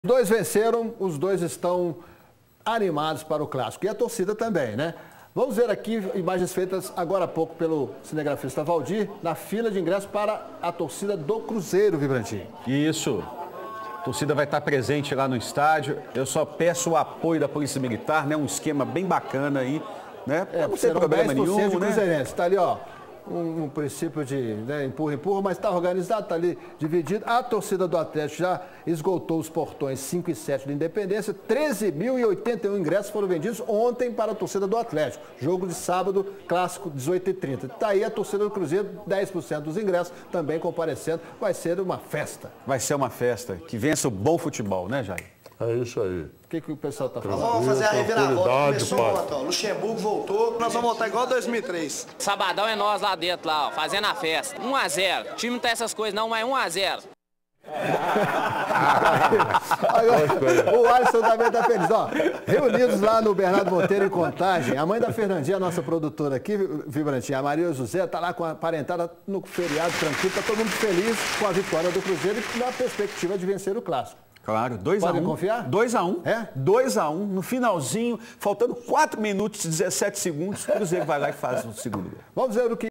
Os dois venceram, os dois estão animados para o clássico. E a torcida também, né? Vamos ver aqui imagens feitas agora há pouco pelo cinegrafista Valdir, na fila de ingresso para a torcida do Cruzeiro, Vibrantinho. Isso. A torcida vai estar presente lá no estádio. Eu só peço o apoio da Polícia Militar, né? Um esquema bem bacana aí, né? Não tem problema nenhum, de cruzeirense. Tá ali, ó. Um princípio de empurra, mas está organizado, está ali dividido. A torcida do Atlético já esgotou os portões 5 e 7 da Independência. 13.081 ingressos foram vendidos ontem para a torcida do Atlético. Jogo de sábado, clássico, 18h30. Está aí a torcida do Cruzeiro, 10% dos ingressos também comparecendo. Vai ser uma festa. Vai ser uma festa. Que vença o bom futebol, né, Jair? É isso aí. O que o pessoal está falando? Vamos fazer a reviravolta. Começou ontem, ó. Luxemburgo voltou. Nós vamos voltar igual 2003. Sabadão é nós lá dentro, lá, ó, fazendo a festa. 1-0. O time não tem essas coisas não, mas 1-0. Agora, o Alisson também está feliz. Ó, reunidos lá no Bernardo Monteiro em Contagem, a mãe da Fernandinha, a nossa produtora aqui, Vibrantinha, a Maria José, está lá com a parentada no feriado tranquilo. Está todo mundo feliz com a vitória do Cruzeiro e na perspectiva de vencer o clássico. Claro, 2-1. Pode confiar? 2-1. É? 2-1. No finalzinho, faltando 4 minutos e 17 segundos, o Cruzeiro vai lá e faz o segundo gol. Vamos ver o que